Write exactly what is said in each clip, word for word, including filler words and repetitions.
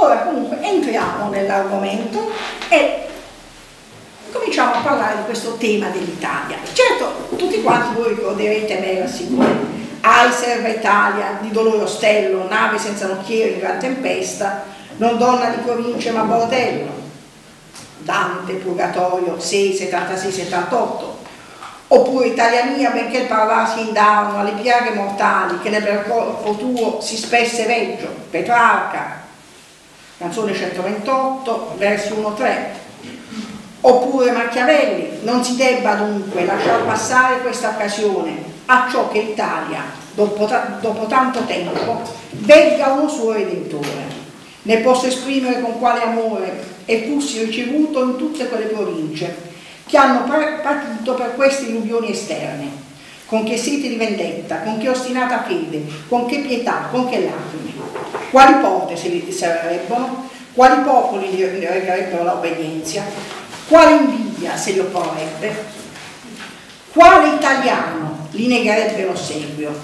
Ora comunque entriamo nell'argomento e cominciamo a parlare di questo tema dell'Italia. Certo, tutti quanti voi ricorderete, me lo assicuro, Ai serva Italia, di Dolore Ostello, Nave senza nocchiere in gran tempesta, Non donna di province ma bordello, Dante, Purgatorio sei, settantasei, settantotto, oppure Italia mia, benché il parlarsi indarno alle piaghe mortali che nel bel corpo tuo si spesse veggio, Petrarca, canzone centoventotto, versi uno tre, oppure Machiavelli, non si debba dunque lasciar passare questa occasione a ciò che l'Italia, dopo, dopo tanto tempo, vegga uno suo redentore, ne possa esprimere con quale amore e fussi ricevuto in tutte quelle province che hanno patito per queste illusioni esterne, con che sete di vendetta, con che ostinata fede, con che pietà, con che lacrime. Quali porte se li serrebbero, quali popoli gli regherebbero l'obbedienza, quale invidia se li opporrebbe, quale italiano li negherebbe l'ossequio.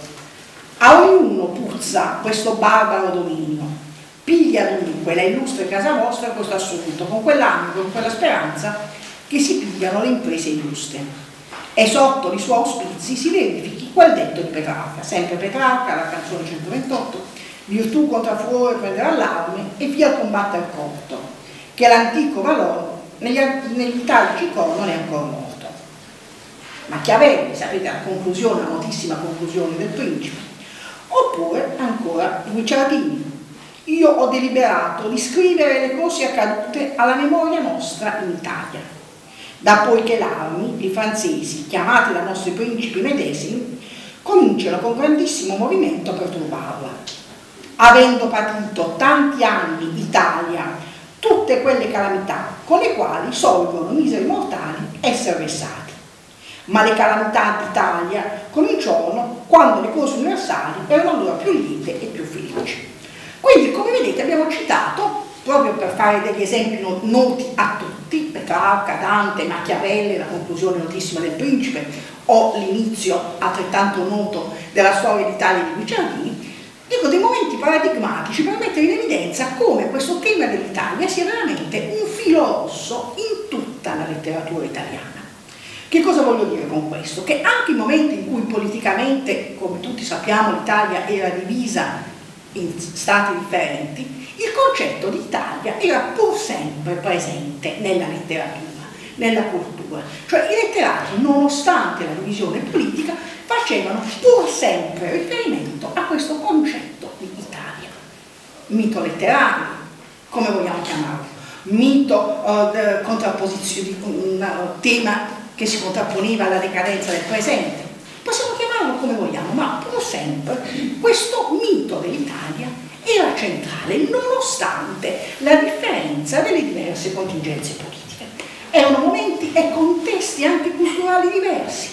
A ognuno puzza questo barbaro dominio. Piglia dunque la illustre casa vostra questo assunto, con quell'animo, con quella speranza che si pigliano le imprese illustre. E sotto i suoi auspizi si verifichi quel detto di Petrarca, sempre Petrarca, la canzone centoventotto, virtù contra furore prenderà l'arme e via il combattere corto, che l'antico valore negli, negli italici cor non è ancora morto. Machiavelli, sapete la conclusione, la notissima conclusione del Principe, oppure ancora Guicciardini. Io ho deliberato di scrivere le cose accadute alla memoria nostra in Italia, da poiché l'armi, i francesi, chiamati da nostri principi medesimi, cominciano con grandissimo movimento a perturbarla. Avendo patito tanti anni Italia tutte quelle calamità con le quali solvono miseri mortali essere vessati. Ma le calamità d'Italia cominciarono quando le cose universali erano allora più liete e più felici. Quindi, come vedete, abbiamo citato, proprio per fare degli esempi noti a tutti, Petrarca, Dante, Machiavelli, la conclusione notissima del Principe, o l'inizio altrettanto noto della storia d'Italia di Guicciardini, dico dei momenti paradigmatici per mettere in evidenza come questo tema dell'Italia sia veramente un filo rosso in tutta la letteratura italiana. Che cosa voglio dire con questo? Che anche i momenti in cui politicamente, come tutti sappiamo, l'Italia era divisa in stati differenti, il concetto di Italia era pur sempre presente nella letteratura, nella cultura. Cioè i letterati, nonostante la divisione politica, facevano pur sempre riferimento a questo concetto di Italia. Mito letterario, come vogliamo chiamarlo? Mito uh, de, contrapposizione, un uh, tema che si contrapponeva alla decadenza del presente. Possiamo chiamarlo come vogliamo, ma pur sempre questo mito dell'Italia era centrale, nonostante la differenza delle diverse contingenze politiche. Erano momenti e contesti anche culturali diversi.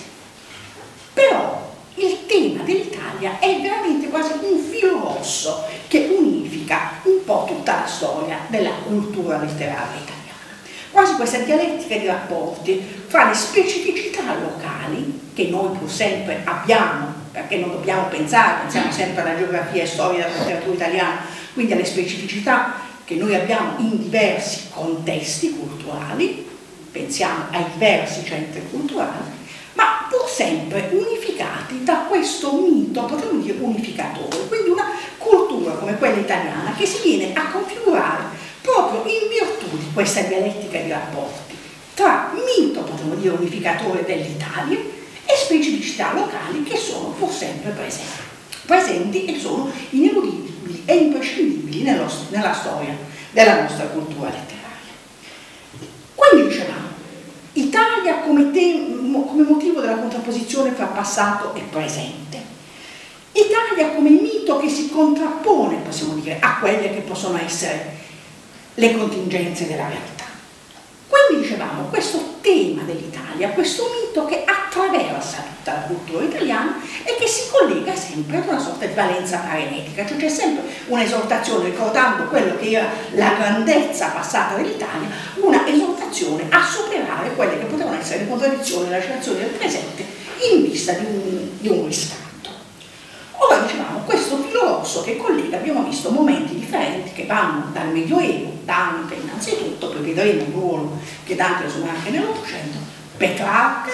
Però il tema dell'Italia è veramente quasi un filo rosso che unifica un po' tutta la storia della cultura letteraria italiana. Quasi questa dialettica di rapporti fra le specificità locali, che noi pur sempre abbiamo, perché non dobbiamo pensare, pensiamo sempre alla geografia e storia della letteratura italiana, quindi alle specificità che noi abbiamo in diversi contesti culturali, pensiamo ai diversi centri culturali, ma pur sempre unificati da questo mito, potremmo dire unificatore, quindi una cultura come quella italiana che si viene a configurare proprio in virtù di questa dialettica di rapporti tra mito, potremmo dire, unificatore dell'Italia e specificità locali che sono pur sempre presenti, presenti e sono ineludibili e imprescindibili nello, nella storia della nostra cultura letteraria. Quindi dicevamo, Italia come, come motivo della contrapposizione fra passato e presente. Italia come mito che si contrappone, possiamo dire, a quelle che possono essere le contingenze della realtà. Quindi dicevamo, questo tema dell'Italia, questo mito che attraversa tutta la cultura italiana e che si collega sempre ad una sorta di valenza parenetica, cioè c'è sempre un'esortazione, ricordando quello che era la grandezza passata dell'Italia, una esortazione a superare quelle che potevano essere le contraddizioni e le lacerazioni del presente in vista di un, di un riscatto. Ora dicevamo, questo filo rosso percorso che collega, abbiamo visto momenti differenti che vanno dal Medioevo, Dante innanzitutto, poi vedremo il ruolo che Dante assume anche nell'Ottocento, Petrarca,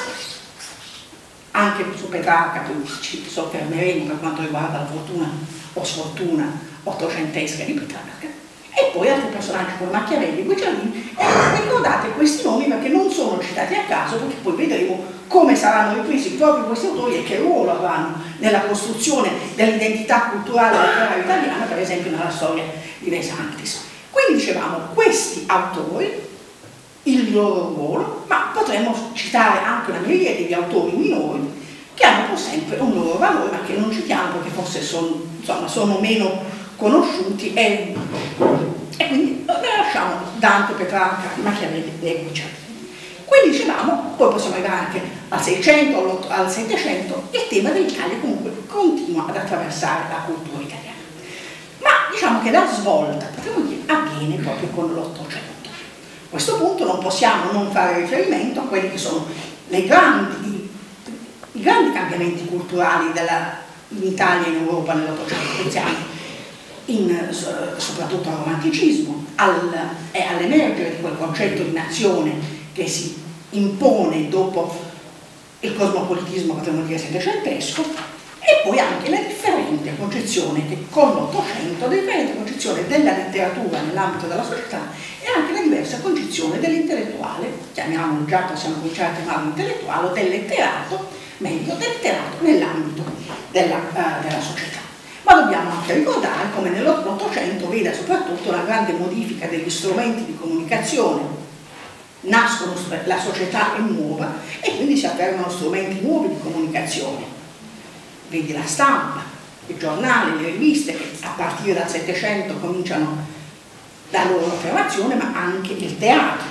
anche su Petrarca poi ci soffermeremo per quanto riguarda la fortuna o sfortuna ottocentesca di Petrarca, e poi altri personaggi come Machiavelli e Guicciardini. E ricordate questi nomi perché non sono citati a caso, perché poi vedremo come saranno ripresi proprio questi autori e che ruolo avranno nella costruzione dell'identità culturale letteraria italiana, per esempio nella storia di De Sanctis. Quindi dicevamo, questi autori, il loro ruolo, ma potremmo citare anche una miriade di autori minori che hanno sempre un loro valore, ma che non citiamo perché forse sono, insomma, sono meno conosciuti, e, e quindi ne lasciamo Dante, Petrarca, Machiavelli e Guicciardini. Quindi dicevamo, poi possiamo arrivare anche al Seicento, al Settecento, il tema dell'Italia comunque continua ad attraversare la cultura italiana. Ma diciamo che la svolta, potremmo dire, avviene proprio con l'Ottocento. A questo punto non possiamo non fare riferimento a quelli che sono le grandi, i grandi cambiamenti culturali della, in Italia e in Europa nell'Ottocento. Pensiamo in, soprattutto al romanticismo al, e all'emergere di quel concetto di nazione che si impone dopo il cosmopolitismo, potremmo dire, settecentesco, e poi anche la differente concezione che con l'Ottocento, la differente concezione della letteratura nell'ambito della società e anche la diversa concezione dell'intellettuale, chiamiamolo, già possiamo cominciare a chiamarlo intellettuale, o del letterato, meglio, del letterato nell'ambito della, uh, della società. Ma dobbiamo anche ricordare come nell'Ottocento veda soprattutto una grande modifica degli strumenti di comunicazione. Nascono, la società è nuova e quindi si affermano strumenti nuovi di comunicazione. Vedi la stampa, i giornali, le riviste che a partire dal Settecento cominciano la loro affermazione, ma anche il teatro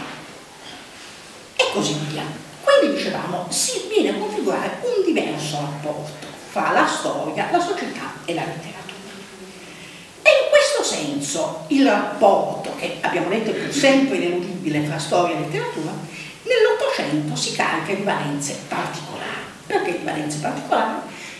e così via. Quindi dicevamo, si viene a configurare un diverso rapporto fra la storia, la società e la letteratura. E in questo senso il rapporto, che abbiamo detto è sempre ineludibile fra storia e letteratura, nell'Ottocento si carica di valenze particolari. Perché di valenze particolari?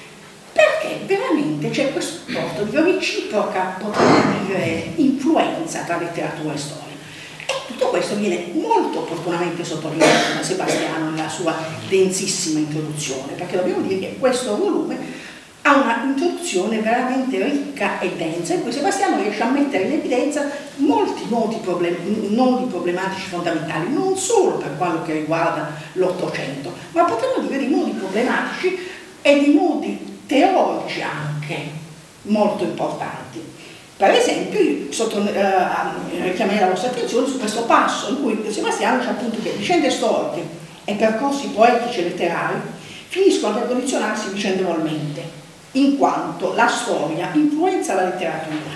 Perché veramente c'è questo rapporto di reciproca, potremmo dire, influenza tra letteratura e storia. E tutto questo viene molto opportunamente sottolineato da Sebastiano nella sua densissima introduzione, perché dobbiamo dire che questo volume ha una introduzione veramente ricca e densa, in cui Sebastiano riesce a mettere in evidenza molti nodi, problem- nodi problematici fondamentali, non solo per quello che riguarda l'Ottocento, ma potremmo dire dei nodi problematici e dei nodi teorici anche molto importanti. Per esempio, sotto, eh, richiamerei la vostra attenzione su questo passo in cui Sebastiano dice appunto che vicende storiche e percorsi poetici e letterari finiscono per condizionarsi vicendevolmente, in quanto la storia influenza la letteratura.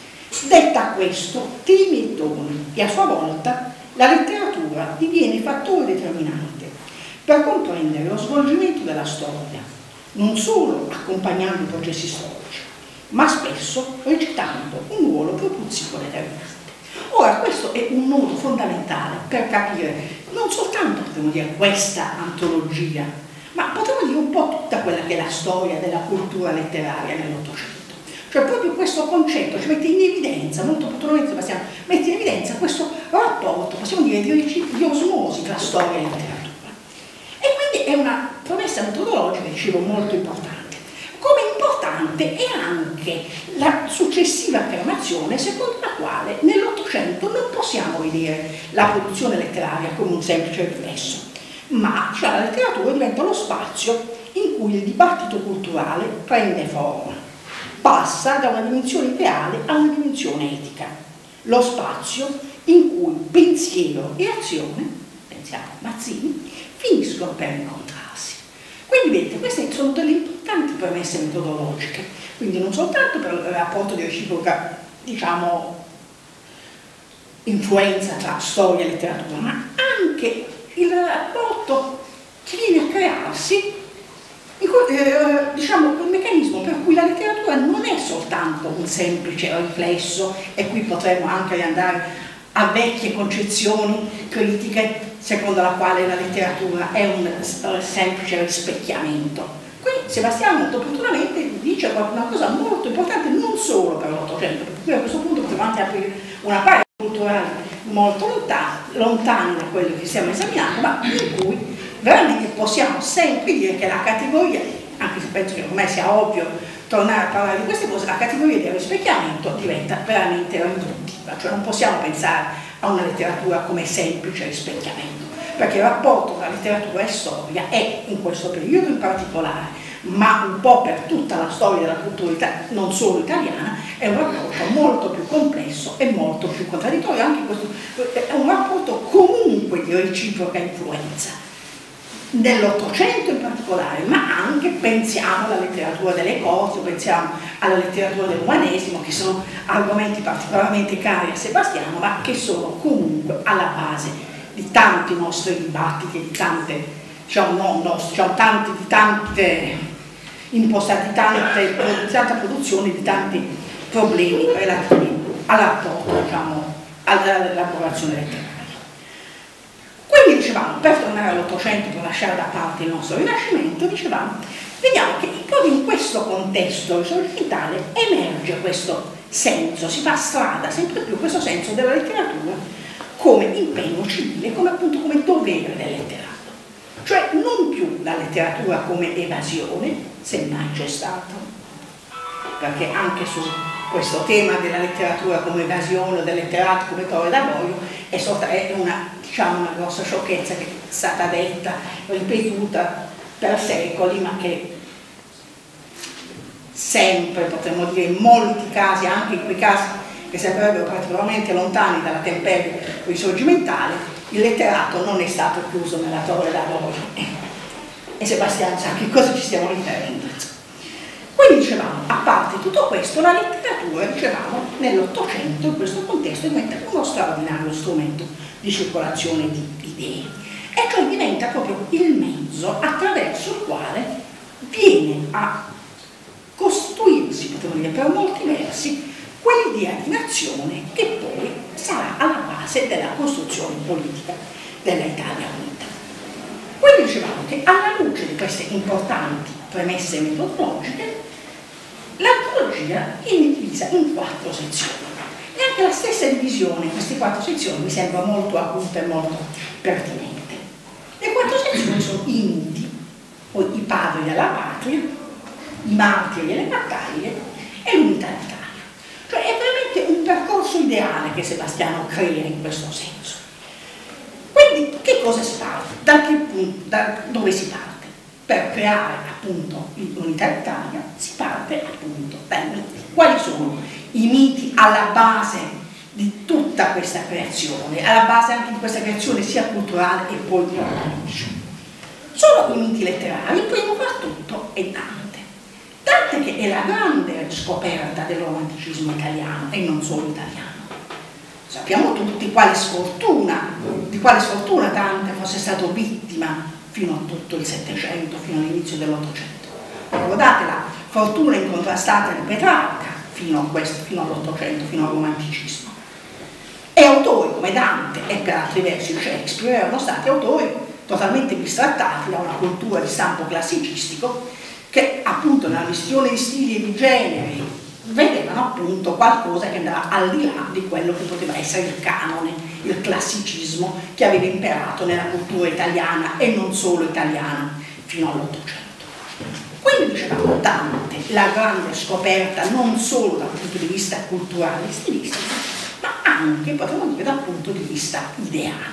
Detta questo, temi e toni, e a sua volta la letteratura diviene fattore determinante per comprendere lo svolgimento della storia, non solo accompagnando i processi storici, ma spesso recitando un ruolo propulsivo determinante. Ora, questo è un nodo fondamentale per capire non soltanto, potremmo dire, questa antologia, ma potremmo dire un po' tutta quella che è la storia della cultura letteraria nell'Ottocento. Cioè proprio questo concetto ci mette in evidenza, molto opportunamente Sebastiano, mette in evidenza questo rapporto, possiamo dire, di, di osmosi tra storia e letteratura. E quindi è una promessa metodologica, dicevo, molto importante. Come importante è anche la successiva affermazione secondo la quale nell'Ottocento non possiamo vedere la produzione letteraria come un semplice riflesso, ma cioè la letteratura diventa lo spazio in cui il dibattito culturale prende forma, passa da una dimensione ideale a una dimensione etica, lo spazio in cui pensiero e azione, pensiamo a Mazzini, finiscono per incontrarsi. Quindi vedete, queste sono delle importanti premesse metodologiche, quindi non soltanto per il rapporto di reciproca, diciamo, influenza tra storia e letteratura, ma anche il rapporto che viene a crearsi, eh, diciamo, quel meccanismo per cui la letteratura non è soltanto un semplice riflesso, e qui potremmo anche andare a vecchie concezioni critiche secondo la quale la letteratura è un semplice rispecchiamento. Qui Sebastiano molto opportunamente dice una cosa molto importante non solo per l'Ottocento, perché qui a questo punto potremmo anche aprire una parte culturale molto lontana, lontana da quello che stiamo esaminando, ma in cui veramente possiamo sempre dire che la categoria, anche se penso che ormai sia ovvio tornare a parlare di queste cose, la categoria del rispecchiamento diventa veramente riduttiva, cioè non possiamo pensare a una letteratura come semplice rispecchiamento, perché il rapporto tra letteratura e storia è in questo periodo in particolare, ma un po' per tutta la storia della cultura non solo italiana, è un rapporto molto più complesso e molto più contraddittorio, anche questo è un rapporto comunque di reciproca influenza. Nell'Ottocento in particolare, ma anche pensiamo alla letteratura delle corti, pensiamo alla letteratura dell'umanesimo, che sono argomenti particolarmente cari a Sebastiano, ma che sono comunque alla base di tanti nostri dibattiti, di tante, diciamo, non nostri, diciamo, tanti, di tante impostati, di tante, di tanta produzione, di tanti problemi relativi al rapporto, diciamo, all'elaborazione letteraria. Quindi dicevamo, per tornare all'Ottocento, per lasciare da parte il nostro Rinascimento, dicevamo, vediamo che proprio in questo contesto risorgimentale emerge questo senso, si fa strada sempre più questo senso della letteratura come impegno civile, come appunto come dovere del letterato. Cioè non più la letteratura come evasione, semmai c'è stato, perché anche su questo tema della letteratura come evasione o del letterato come torre d'avorio è, è una, diciamo, una grossa sciocchezza che è stata detta, ripetuta per secoli, ma che sempre, potremmo dire, in molti casi, anche in quei casi che sarebbero particolarmente lontani dalla temperie risorgimentale, il letterato non è stato chiuso nella torre d'avorio. E Sebastiano sa a che cosa ci stiamo riferendo. Quindi dicevamo, a parte tutto questo, la letteratura, dicevamo, nell'Ottocento, in questo contesto, diventa uno straordinario strumento di circolazione di idee, e cioè diventa proprio il mezzo attraverso il quale viene a costruirsi, potremmo dire, per molti versi, quell'idea di nazione che poi sarà alla base della costruzione politica della Italia unita. Quindi dicevamo che alla luce di queste importanti premesse metodologiche, l'antologia è divisa in quattro sezioni, e anche la stessa divisione in queste quattro sezioni mi sembra molto acuta e molto pertinente. Le quattro sezioni sono i miti, o i padri della patria, i martiri e le battaglie e l'unità d'Italia. Cioè è veramente un percorso ideale che Sebastiano crea in questo senso. Quindi che cosa si parte? Da, che punto, da dove si parte? Per creare appunto l'unità d'Italia si parte appunto dai miti. Quali sono i miti alla base di tutta questa creazione, alla base anche di questa creazione sia culturale e poi politica? Sono i miti letterari. Il primo fra tutto è Dante. Dante che è la grande scoperta del romanticismo italiano e non solo italiano. Sappiamo tutti quale sfortuna, di quale sfortuna Dante fosse stato vittima fino a tutto il Settecento, fino all'inizio dell'Ottocento. Ricordate la fortuna incontrastata di Petrarca fino a questo, fino all'Ottocento, fino al romanticismo. E autori come Dante e per altri versi Shakespeare erano stati autori totalmente bistrattati da una cultura di stampo classicistico che appunto nella mistione di stili e di generi vedevano appunto qualcosa che andava al di là di quello che poteva essere il canone, il classicismo che aveva imperato nella cultura italiana e non solo italiana fino all'Ottocento. Quindi dicevamo Dante, la grande scoperta non solo dal punto di vista culturale e stilistico, ma anche, potremmo dire, dal punto di vista ideale.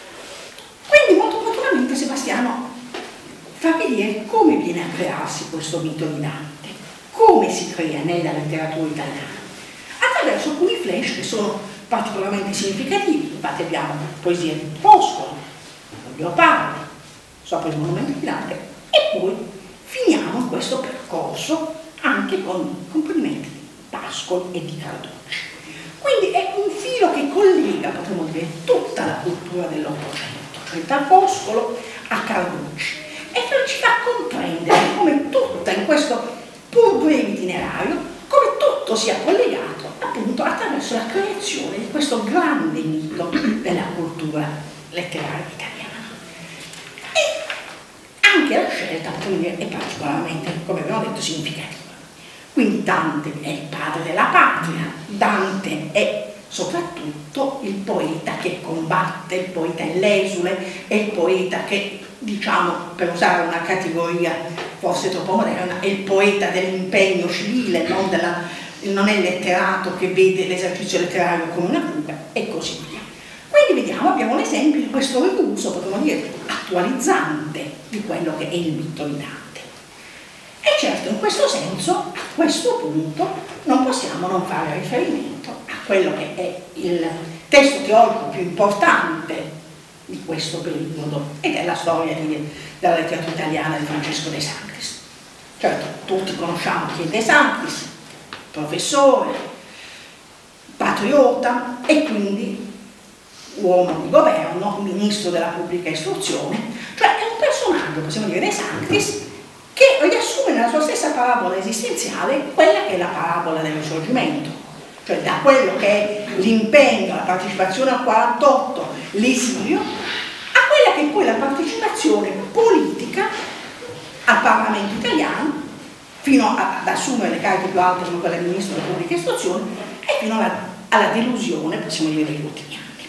Quindi molto opportunamente Sebastiano fa vedere come viene a crearsi questo mito di Dante, come si crea nella letteratura italiana, attraverso alcuni flash che sono particolarmente significativi. Infatti abbiamo poesia di Foscolo, Leopardi, sopra il monumento di Dante, e poi finiamo questo percorso anche con complimenti di Pascolo e di Carducci. Quindi è un filo che collega, potremmo dire, tutta la cultura dell'Ottocento, cioè da Foscolo a Carducci, e ci fa comprendere come tutta in questo pur breve itinerario, come tutto sia collegato appunto attraverso la creazione di questo grande mito della cultura letteraria italiana. E anche la scelta scelta, potremmo dire, è particolarmente, come abbiamo detto, significativa. Quindi Dante è il padre della patria, Dante è soprattutto il poeta che combatte, il poeta illesule, è il poeta che, diciamo, per usare una categoria forse troppo moderna, è il poeta dell'impegno civile, non, della, non è il letterato che vede l'esercizio letterario come una cura, e così via. Quindi vediamo, abbiamo un esempio di questo riuso, potremmo dire, attualizzante di quello che è il mito di Dante. E certo, in questo senso, a questo punto, non possiamo non fare riferimento a quello che è il testo teorico più importante di questo periodo, ed è la storia di, della letteratura italiana di Francesco De Sanctis. Certo, tutti conosciamo chi è De Sanctis, professore, patriota e quindi uomo di governo, ministro della pubblica istruzione, cioè è un personaggio, possiamo dire, De Sanctis, che riassume nella sua stessa parabola esistenziale quella che è la parabola del risorgimento, cioè da quello che è l'impegno, la partecipazione al quarantotto, l'esilio, a quella che è poi la partecipazione politica al Parlamento italiano, fino ad assumere le cariche più alte come quella di ministro della pubblica istruzione, e fino alla, alla delusione, possiamo dire, degli ultimi anni.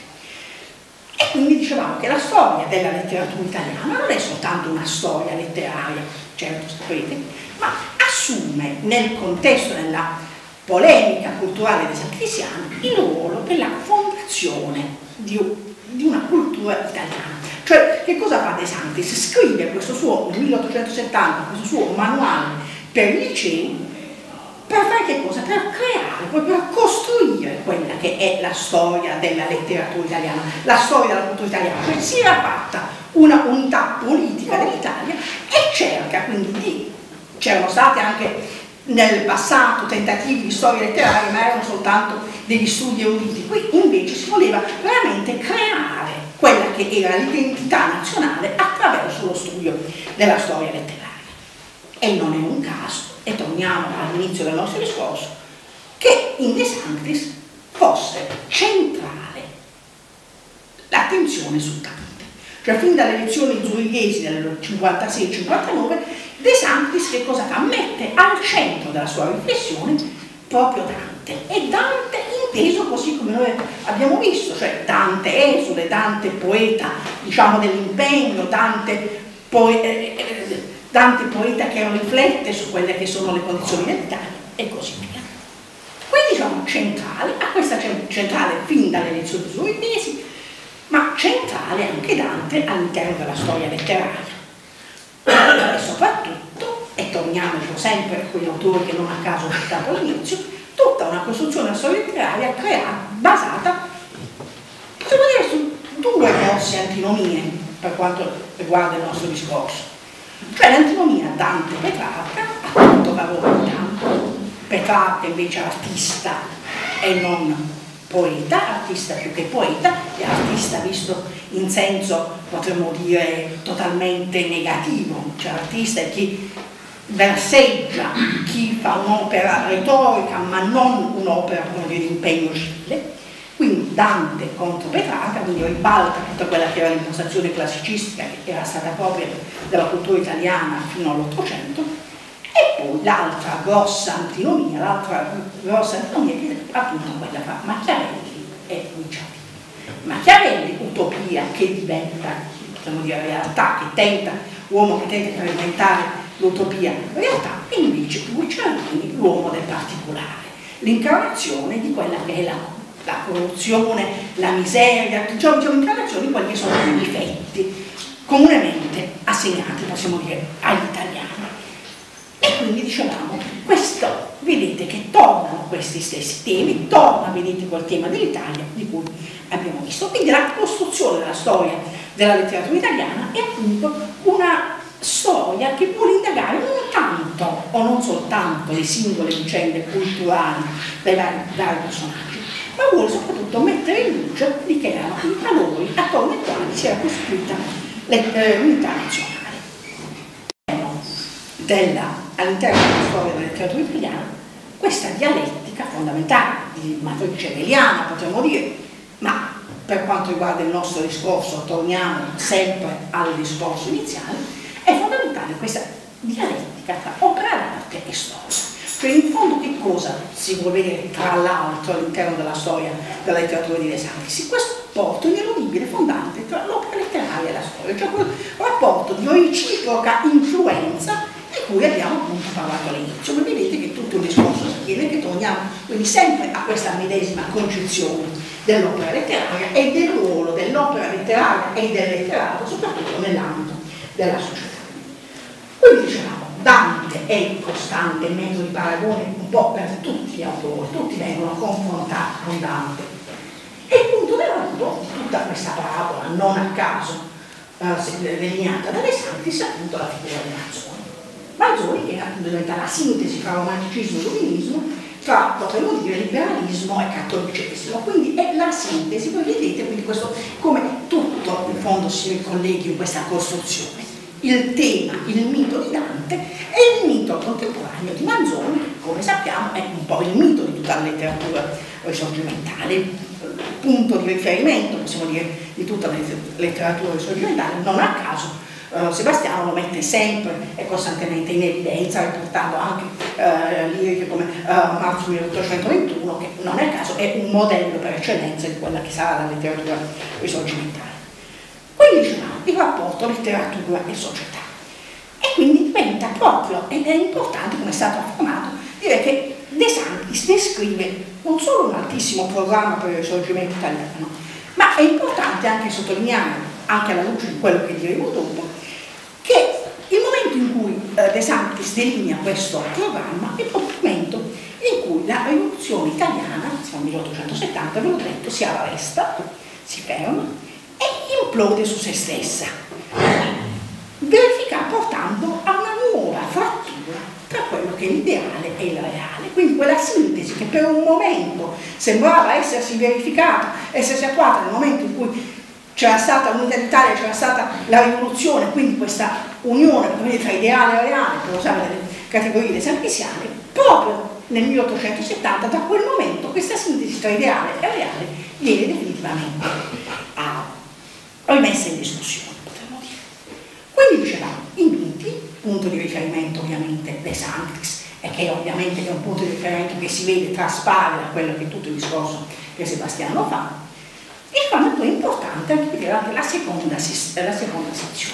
E quindi dicevamo che la storia della letteratura italiana non è soltanto una storia letteraria, certo sapete, ma assume nel contesto, nella polemica culturale dei sanctisiani, il ruolo della fondazione di, di una cultura italiana. Cioè, che cosa fa De Sanctis? Scrive questo suo, nel milleottocentosettanta, questo suo manuale per i licei, per fare che cosa? Per creare, poi per costruire quella che è la storia della letteratura italiana, la storia della cultura italiana. Cioè si era fatta una unità politica dell'Italia e cerca quindi di... C'erano stati anche nel passato tentativi di storia letteraria, ma erano soltanto degli studi eruditi. Qui invece si voleva veramente creare quella che era l'identità nazionale attraverso lo studio della storia letteraria. E non è un caso, e torniamo all'inizio del nostro discorso, che in De Sanctis fosse centrale l'attenzione su Dante. Cioè fin dalle elezioni zurighesi del cinquantasei cinquantanove, De Sanctis che cosa fa? Mette al centro della sua riflessione proprio Dante, e Dante inteso così come noi abbiamo visto, cioè Dante esule, Dante poeta, diciamo, dell'impegno, Dante poeta, Dante poeta che riflette su quelle che sono le condizioni dell'Italia e così via. Quindi diciamo centrale, a questa centrale fin dalle elezioni zurighesi, ma centrale anche Dante all'interno della storia letteraria. E soprattutto, e torniamo sempre a quegli autori che non a caso ho citato all'inizio, tutta una costruzione della storia letteraria creata, basata, potremmo dire, su due grosse antinomie per quanto riguarda il nostro discorso. Cioè l'antinomia Dante-Petrarca, appunto valore di Dante, Petrarca invece artista e non poeta, artista più che poeta, e artista visto in senso, potremmo dire, totalmente negativo, cioè artista è chi verseggia, chi fa un'opera retorica ma non un'opera di impegno civile. Quindi Dante contro Petrarca, quindi ribalta tutta quella che era l'impostazione classicistica che era stata propria della cultura italiana fino all'Ottocento, e poi l'altra grossa antinomia, l'altra grossa antinomia che è appunto quella fra Machiavelli e Guicciardini. Machiavelli, utopia che diventa, possiamo dire, realtà, che tenta, uomo che tenta di reinventare l'utopia realtà, e invece Guicciardini, l'uomo del particolare, l'incarnazione di quella che è la la corruzione, la miseria, diciamo, diciamo incarnazione di quelli che sono i difetti comunemente assegnati, possiamo dire, agli italiani. E quindi dicevamo, questo, vedete che tornano questi stessi temi, torna, vedete, quel tema dell'Italia di cui abbiamo visto. Quindi la costruzione della storia della letteratura italiana è appunto una storia che vuole indagare non tanto o non soltanto le singole vicende culturali dei vari, vari personaggi, ma vuole soprattutto mettere in luce di che erano i valori attorno ai quali si era costruita l'unità nazionale. All'interno della storia della letteratura italiana, questa dialettica fondamentale di matrice hegeliana, potremmo dire, ma per quanto riguarda il nostro discorso, torniamo sempre al discorso iniziale, è fondamentale entrare in questa dialettica tra opera d'arte e storia. Cioè in fondo che cosa si vuol vedere tra l'altro all'interno della storia della letteratura di De Sanctis? Questo rapporto ineludibile fondante tra l'opera letteraria e la storia, cioè quel rapporto di reciproca influenza di cui abbiamo appunto parlato all'inizio. Ma vedete che tutto il discorso si tiene, che torniamo quindi sempre a questa medesima concezione dell'opera letteraria e del ruolo dell'opera letteraria e del letterato, soprattutto nell'ambito della società. Quindi diciamo, Dante è il costante metodo di paragone un po' per tutti gli autori, tutti vengono confrontati con Dante. E il punto dell'arrivo di tutta questa parabola, non a caso eh, delineata da De Sanctis, è appunto la figura di Manzoni. Manzoni che appunto diventa la sintesi tra romanticismo e illuminismo, tra, potremmo dire, liberalismo e cattolicesimo. Quindi è la sintesi, voi vedete quindi questo, come tutto in fondo si ricolleghi in questa costruzione. Il tema, il mito di Dante e il mito contemporaneo di Manzoni, che come sappiamo è un po' il mito di tutta la letteratura risorgimentale, il punto di riferimento, possiamo dire, di tutta la letteratura risorgimentale. Non a caso Uh, Sebastiano lo mette sempre e costantemente in evidenza, riportando anche uh, liriche come uh, Marzo milleottocentoventuno, che non è a caso è un modello per eccellenza di quella che sarà la letteratura risorgimentale. Quindi diciamo il rapporto letteratura e società. E quindi diventa proprio, ed è importante, come è stato affermato, dire che De Sanctis descrive non solo un altissimo programma per il risorgimento italiano, ma è importante anche sottolineare, anche alla luce di quello che diremo dopo, che il momento in cui eh, De Sanctis delinea questo programma è proprio il momento in cui la rivoluzione italiana, siamo nel milleottocentosettanta, ve l'ho detto, si arresta, si ferma e implode su se stessa, verifica portando a una nuova frattura tra quello che è l'ideale e il reale. Quindi quella sintesi che per un momento sembrava essersi verificata, essersi attuata nel momento in cui c'era stata l'unità d'Italia, c'era stata la rivoluzione, quindi questa unione tra ideale e reale, per usare le categorie desanchisiane, proprio nel milleottocentosettanta, da quel momento questa sintesi tra ideale e reale viene definitivamente rimessa in discussione, potremmo dire. Quindi dicevamo, i miti, punto di riferimento ovviamente De Sanctis, e che ovviamente è un punto di riferimento che si vede, traspare da quello che è tutto il discorso che Sebastiano fa. E quando poi è importante anche vedere anche la seconda, la seconda sezione.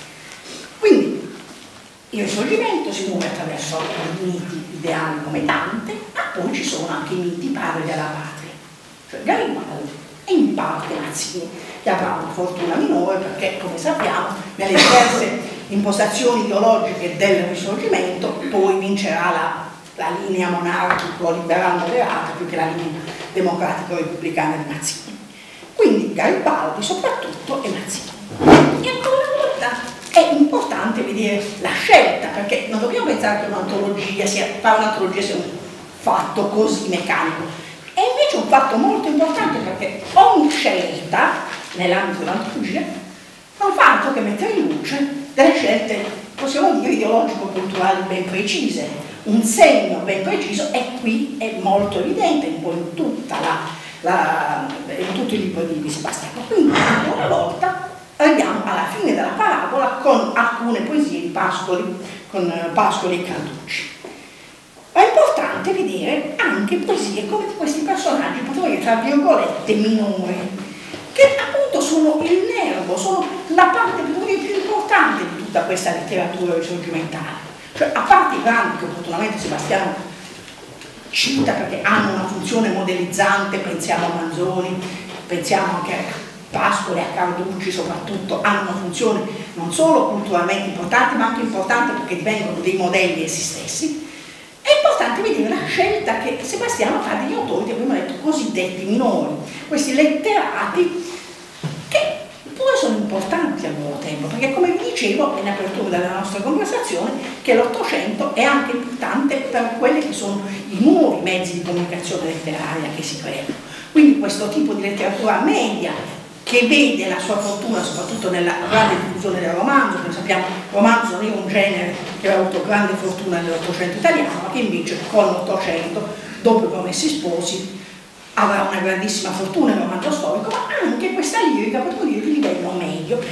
Quindi il risorgimento si muove attraverso i miti ideali come Dante, ma poi ci sono anche i miti padri della patria, cioè Garibaldi e in parte Mazzini, che avrà una fortuna minore perché, come sappiamo, nelle diverse impostazioni ideologiche del risorgimento poi vincerà la, la linea monarchico-liberal moderata più che la linea democratico-repubblicana di Mazzini. Quindi Garibaldi soprattutto e Mazzini. E ancora una volta è importante vedere la scelta, perché non dobbiamo pensare che un'antologia sia, fare un'antologia sia un fatto così meccanico. È invece un fatto molto importante, perché ogni scelta nell'ambito dell'antologia non fa altro che mettere in luce delle scelte, possiamo dire, ideologico-culturali ben precise. Un segno ben preciso, e qui è molto evidente un po' in tutta la La, in tutto il libro di Sebastiano. Quindi ancora una volta arriviamo alla fine della parabola con alcune poesie di Pascoli, con Pascoli e Carducci. Ma è importante vedere anche poesie come di questi personaggi, potremmo dire tra virgolette minori, che appunto sono il nervo, sono la parte più importante di tutta questa letteratura risorgimentale. Cioè, a parte i grandi che opportunamente Sebastiano cita perché hanno una funzione modellizzante, pensiamo a Manzoni, pensiamo anche a Pascoli e a Carducci soprattutto, hanno una funzione non solo culturalmente importante ma anche importante perché divengono dei modelli essi stessi. È importante vedere la scelta che Sebastiano fa degli autori che abbiamo detto cosiddetti minori, questi letterati che pure sono importanti al loro tempo, perché come vi dicevo in apertura della nostra conversazione che l'Ottocento è anche importante per quelli che sono i nuovi mezzi di comunicazione letteraria che si creano. Quindi questo tipo di letteratura media che vede la sua fortuna soprattutto nella grande diffusione del romanzo, come sappiamo il romanzo non è un genere che ha avuto grande fortuna nell'Ottocento italiano, ma che invece con l'Ottocento, dopo i Promessi Sposi, avrà una grandissima fortuna il romanzo storico, ma anche questa lirica, potremmo dire, di livello medio, e quindi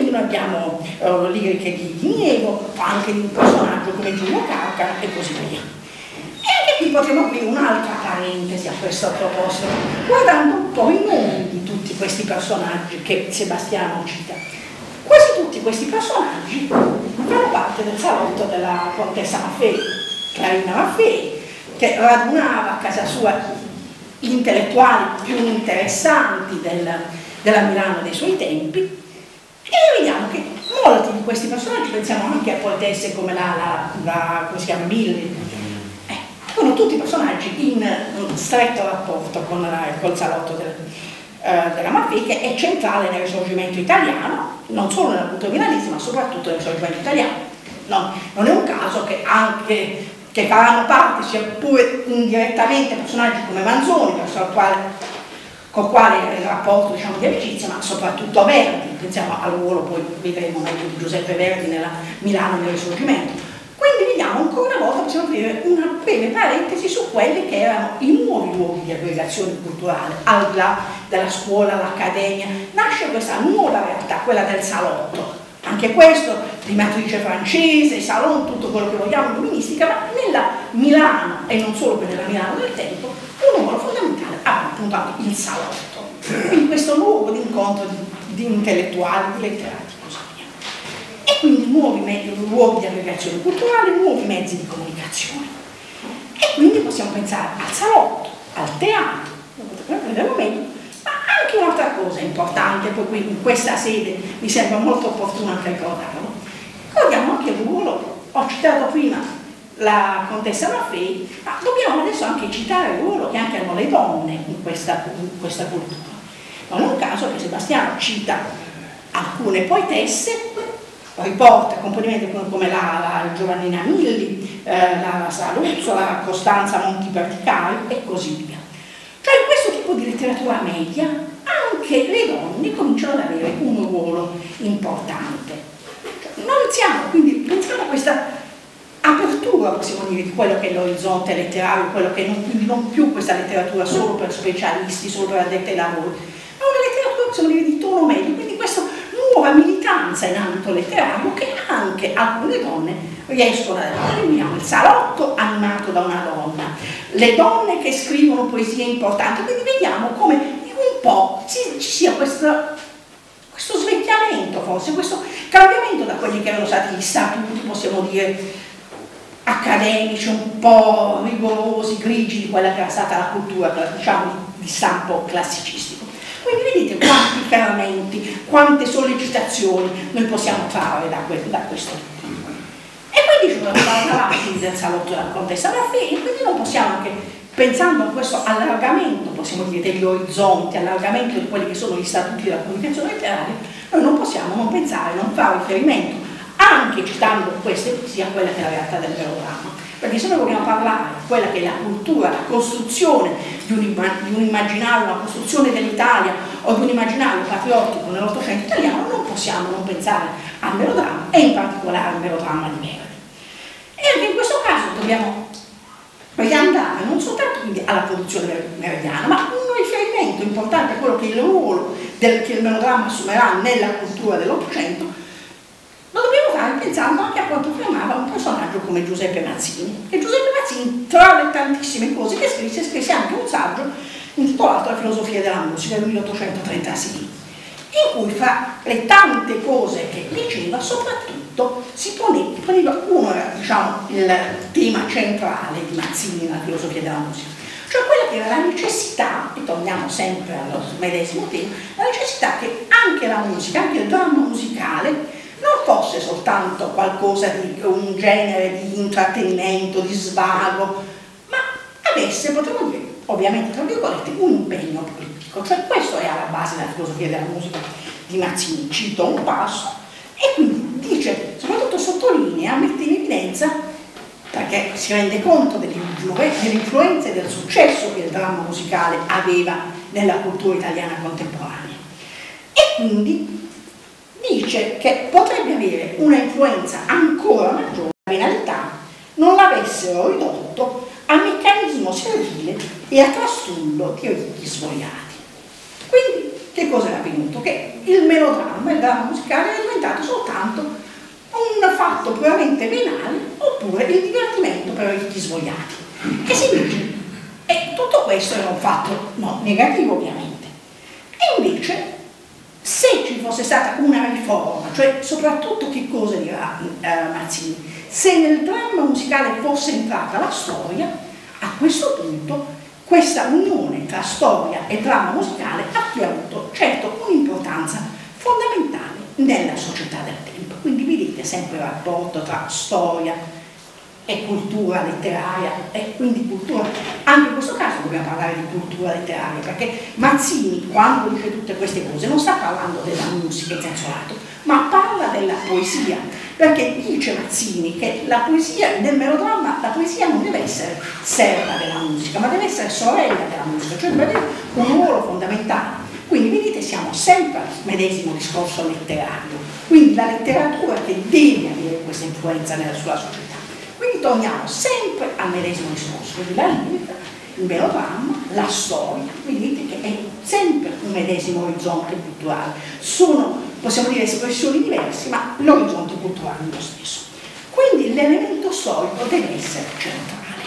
quindi noi abbiamo uh, liriche di, di Nievo, anche di un personaggio come Giulio Carcano e così via. E anche qui potremmo aprire un'altra parentesi a questo proposito, guardando un po' i nomi di tutti questi personaggi che Sebastiano cita. Quasi tutti questi personaggi fanno parte del salotto della contessa Maffei, Clarina Maffei, che radunava a casa sua gli intellettuali più interessanti del, della Milano dei suoi tempi, e vediamo che molti di questi personaggi, pensiamo anche a poetesse come la, la, la come si chiama, Milli, eh, sono tutti personaggi in stretto rapporto con la, col salotto del, eh, della Maffei, che è centrale nel Risorgimento italiano, non solo nella cultura milanese, ma soprattutto nel Risorgimento italiano. No, non è un caso che anche che faranno parte, sia pure indirettamente, personaggi come Manzoni, verso il quale, con il quale il rapporto, diciamo, di amicizia, ma soprattutto Verdi, pensiamo al ruolo, poi vedremo meglio, di Giuseppe Verdi nella Milano del Risorgimento. Quindi vediamo ancora una volta, possiamo aprire una breve parentesi su quelli che erano i nuovi luoghi di aggregazione culturale, al di là della scuola, l'accademia. Nasce questa nuova realtà, quella del salotto. Anche questo di matrice francese, salon, tutto quello che vogliamo, illuministica, ma nella Milano, e non solo per nella Milano del tempo, un ruolo fondamentale ha appunto anche il salotto. Quindi questo luogo di incontro di, di intellettuali, di letterati, così via. E quindi nuovi mezzi, luoghi di aggregazione culturale, nuovi mezzi di comunicazione. E quindi possiamo pensare al salotto, al teatro, vedremo meglio. Anche un'altra cosa importante, poi qui in questa sede mi sembra molto opportuno anche ricordarlo, ricordiamo anche il ruolo, ho citato prima la contessa Maffei, ma dobbiamo adesso anche citare il ruolo che anche hanno le donne in questa, in questa cultura. Non è un caso che Sebastiano cita alcune poetesse, riporta componimenti come la, la Giovannina Milli, eh, la, la Saluzzo, la Costanza Montiperticari e così via. Cioè in questo tipo di letteratura media anche le donne cominciano ad avere un ruolo importante. Non siamo, quindi pensiamo a questa apertura, possiamo dire, di quello che è l'orizzonte letterario, quello che non, quindi non più questa letteratura solo per specialisti, solo per addetti ai lavori, ma una letteratura, possiamo dire, di tono medio, quindi questa nuova militanza in ambito letterario che anche alcune donne riescono a dare. Vediamo il salotto animato da una donna, le donne che scrivono poesie importanti, quindi vediamo come un po' ci, ci sia questo, questo svecchiamento, forse questo cambiamento da quelli che erano stati gli statuti, possiamo dire, accademici, un po' rigorosi, grigi di quella che era stata la cultura, diciamo, di stampo classicistico. Quindi vedete quanti ferramenti, quante sollecitazioni noi possiamo trarre da, que da questo. E quindi ci dobbiamo parlare del salotto della contessa Maffei, e quindi non possiamo anche, pensando a questo allargamento, possiamo dire, degli orizzonti, allargamento di quelli che sono gli statuti della comunicazione letteraria, noi non possiamo non pensare, non fare riferimento, anche citando queste, sia quella che è la realtà del melodramma. Perché se noi vogliamo parlare di quella che è la cultura, la costruzione di un, di un immaginario, una costruzione dell'Italia o di un immaginario patriottico nell'Ottocento italiano, non possiamo non pensare al melodramma e in particolare al melodramma di Verdi. E anche in questo caso dobbiamo riandare non soltanto quindi alla produzione verdiana, ma un riferimento importante a quello che è il ruolo del, che il melodramma assumerà nella cultura dell'Ottocento. Lo dobbiamo fare pensando anche a quanto affermava un personaggio come Giuseppe Mazzini. E Giuseppe Mazzini, tra le tantissime cose che scrisse, scrisse anche un saggio intitolato La filosofia della musica del milleottocentotrentasei, in cui fra le tante cose che diceva, soprattutto si poneva, poneva uno era, diciamo, il tema centrale di Mazzini nella filosofia della musica, cioè quella che era la necessità, e torniamo sempre allo medesimo tema, la necessità che anche la musica, anche il dramma musicale, non fosse soltanto qualcosa di un genere di intrattenimento, di svago, ma avesse, potremmo dire, ovviamente tra virgolette, un impegno politico. Cioè questo è alla base della filosofia della musica di Mazzini. Cito un passo e quindi dice, soprattutto sottolinea, mette in evidenza, perché si rende conto dell'influenza e del successo che il dramma musicale aveva nella cultura italiana contemporanea. E quindi dice che potrebbe avere una influenza ancora maggiore se la venalità non l'avessero ridotto a meccanismo servile e a trastullo di riti svogliati. Quindi che cosa era avvenuto? Che il melodramma, il dramma musicale era diventato soltanto un fatto puramente venale oppure il divertimento per i svogliati. E si dice, e tutto questo era un fatto no, negativo ovviamente. E invece, se ci fosse stata una riforma, cioè soprattutto che cosa dirà eh, Mazzini, se nel dramma musicale fosse entrata la storia, a questo punto questa unione tra storia e dramma musicale avrebbe avuto certo un'importanza fondamentale nella società del tempo. Quindi vedete sempre il rapporto tra storia e cultura letteraria, e quindi cultura, anche in questo caso dobbiamo parlare di cultura letteraria, perché Mazzini, quando dice tutte queste cose, non sta parlando della musica in senso lato, ma parla della poesia, perché dice Mazzini che la poesia, nel melodramma, la poesia non deve essere serva della musica, ma deve essere sorella della musica, cioè deve avere un ruolo fondamentale. Quindi vedete, siamo sempre al medesimo discorso letterario, quindi la letteratura che deve avere questa influenza nella sua società. Quindi torniamo sempre al medesimo discorso, quindi la lirica, il melodramma, la storia, vedete che è sempre un medesimo orizzonte culturale. Sono, possiamo dire, espressioni diverse, ma l'orizzonte culturale è lo stesso. Quindi l'elemento storico deve essere centrale.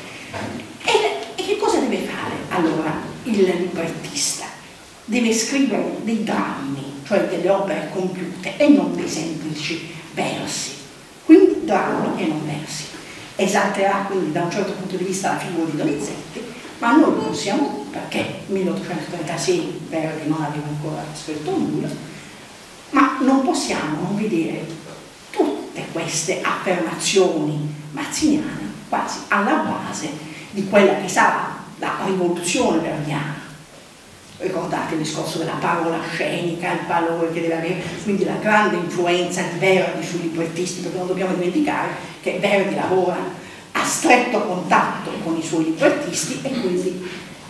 E, e che cosa deve fare allora il librettista? Deve scrivere dei drammi, cioè delle opere compiute, e non dei semplici versi. Quindi drammi e non versi. Esalterà quindi da un certo punto di vista la figura di Donizetti, ma noi non siamo, perché milleottocentotrentasei Verdi non aveva ancora scritto nulla, ma non possiamo non vedere tutte queste affermazioni mazziniane quasi alla base di quella che sarà la rivoluzione verdiana. Ricordate il discorso della parola scenica, il valore che deve avere, quindi la grande influenza di Verdi sui librettisti, perché non dobbiamo dimenticare che Verdi lavora a stretto contatto con i suoi librettisti e quindi